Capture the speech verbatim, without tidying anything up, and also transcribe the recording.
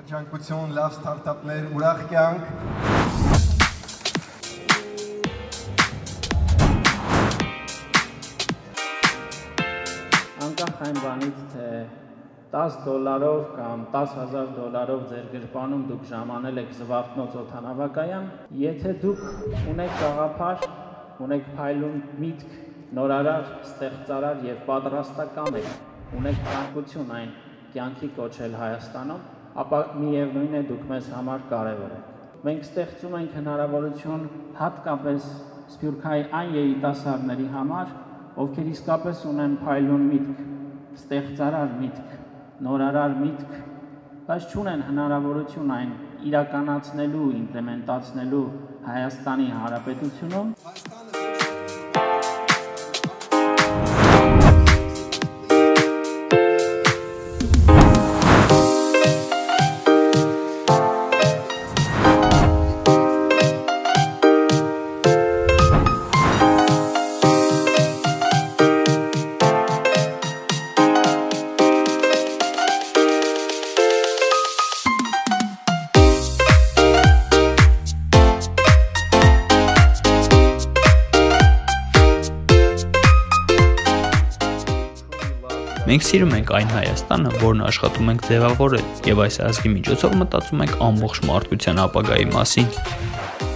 Երջանկություն, լավ ստարտափներ, ուրախ կյանք։ Անկախ այն բանից, թե տասը դոլարով կամ տասը հազար դոլարով ձեր գրպանում դուք ժամանել եք Զվարթնոց օդանավակայան, եթե դուք ունեք գաղափար, ունեք փայլուն միտք, նորարար, ստեղծարար եւ պատրաստական եք, ունեք ցանկություն այն կյանքի կոչել Հայաստանում, ապա միևնույն է դուք մեզ համար կարևոր եք։ Մենք ստեղծում ենք հնարավորություն հատկապես Սփյուռքայի այն երիտասարդների համար, ովքեր իսկապես ունեն փայլուն միտք, ստեղծարար միտք, նորարար միտք, բայց չունեն հնարավորություն այն իրականացնելու, իմպլեմենտացնելու Հայաստանի Հանրապետությունում։ Մենք սիրում ենք այն Հայաստանը, որն աշխատում ենք ձևավորել, եւ այս ազգի միջոցով մտածում ենք ամբողջ մարդկության ապագայի մասին։